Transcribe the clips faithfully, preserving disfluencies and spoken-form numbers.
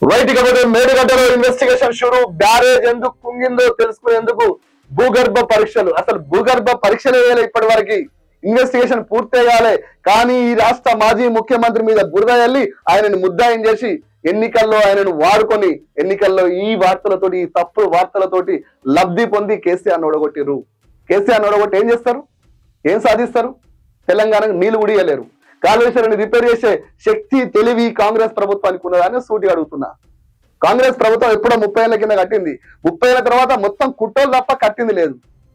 Right ఇకపోతే మేడిగడ్డలో investigation షురు barrage ఎందుకు కుంగిందో తెలుసుకునేందుకు భూగర్భ పరీక్షలు అసలు భూగర్భ పరీక్షలు వేయాలి ఇప్పటి వరకు ఇన్వెస్టిగేషన్ పూర్తి కాలే కానీ ఈ రాష్ట్ర మాజీ ముఖ్యమంత్రి మీద బురద వెళ్ళి ఆయనను ముద్దాయం చేసి ఎన్నికల్లో ఆయనను వాడుకొని ఎన్నికల్లో ఈ వార్తలతోటి ఈ తప్పుడు వార్తలతోటి లబ్ధి పొంది కేసీఆర్ ఓడగొట్టిరు. కేసీఆర్ ఓడగొట్టి ఏం చేస్తారు, ఏం సాధిస్తారు? తెలంగాణకు నీళ్లు ఉడియలేరు. కాళేశ్వరాన్ని రిపేర్ చేసే శక్తి తెలివి కాంగ్రెస్ ప్రభుత్వానికి ఉన్నదాన్ని సూటి అడుగుతున్నా. కాంగ్రెస్ ప్రభుత్వం ఎప్పుడో ముప్పై ఏళ్ల కింద కట్టింది, ముప్పై ఏళ్ల తర్వాత మొత్తం కుట్రోలు తప్ప కట్టింది లేదు.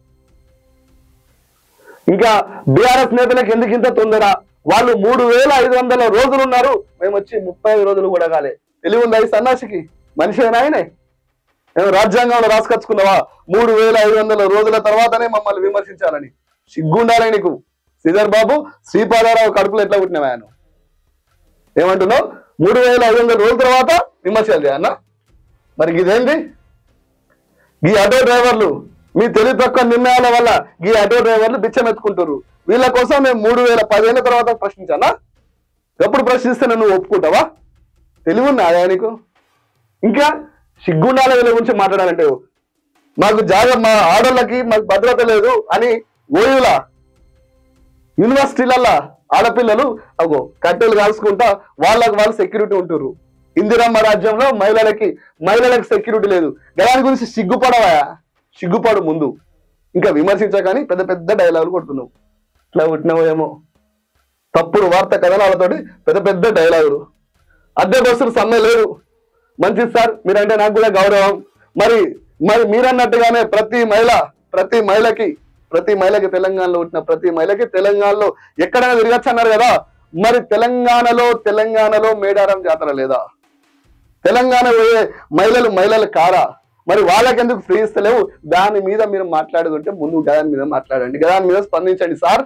ఇంకా బీఆర్ఎస్ నేతలకు ఎందుకు ఇంత తొందర? వాళ్ళు మూడు వేల ఐదు వందల రోజులు ఉన్నారు, మేము వచ్చి ముప్పై ఐదు రోజులు కూడా కాలే. తెలివి ఉందా ఈ సన్నాసికి? మనిషి ఆయనే మేము రాజ్యాంగంలో రాసుకొచ్చుకున్నావా మూడు వేల ఐదు వందల రోజుల తర్వాతనే మమ్మల్ని విమర్శించాలని? సిగ్గుండాలి నీకు. శ్రీధర్ బాబు శ్రీపాదారావు కడుపులో ఎట్లా పుట్టినవా ఆయన? ఏమంటున్నావు? మూడు వేల ఐదు వందల రోజుల తర్వాత విమర్శలు అన్న. మరి ఇదేంటి? ఈ ఆటో డ్రైవర్లు మీ తెలివి తక్కువ నిర్ణయాల వల్ల ఈ ఆటో డ్రైవర్లు బిచ్చం ఎత్తుకుంటారు. వీళ్ళ కోసం మేము మూడు వేల పదిహేను తర్వాత ప్రశ్నించానా? ఎప్పుడు ప్రశ్నిస్తే నువ్వు ఒప్పుకుంటావా? తెలివి ఉన్నా ఆయనకు? ఇంకా సిగ్గుండాల వీళ్ళ గురించి మాట్లాడాలంటే మాకు జాగ మా ఆడోళ్ళకి మాకు భద్రత లేదు అని ఓయులా యూనివర్సిటీలల్లా ఆడపిల్లలు అగో కట్టెలు కాల్చుకుంటా వాళ్ళకి వాళ్ళు సెక్యూరిటీ ఉంటున్నారు. ఇందిరమ్మ రాజ్యంలో మహిళలకి మహిళలకు సెక్యూరిటీ లేదు. దాని గురించి సిగ్గుపడవా? సిగ్గుపడు ముందు. ఇంకా విమర్శించగాని పెద్ద పెద్ద డైలాగులు కొడుతున్నావు. ఇట్లా కొట్టినావు ఏమో తప్పుడు వార్త కథనాలతోటి పెద్ద పెద్ద డైలాగులు. అద్దె బస్సులు సమ్మె లేదు. మంచిది సార్, మీరంటే నాకు కూడా గౌరవం. మరి మరి మీరన్నట్టుగానే ప్రతి మహిళ ప్రతి మహిళకి ప్రతి మహిళకి తెలంగాణలో పుట్టిన ప్రతి మహిళకి తెలంగాణలో ఎక్కడైనా తిరగచ్చు అన్నారు కదా. మరి తెలంగాణలో తెలంగాణలో మేడారం జాతర లేదా? తెలంగాణ పోయే మహిళలు మహిళలు కారా? మరి వాళ్ళకెందుకు ఫ్రీ ఇస్తలేవు? దాని మీద మీరు మాట్లాడుతుంటే ముందు దాని మీద మాట్లాడండి, దాని మీద స్పందించండి సార్.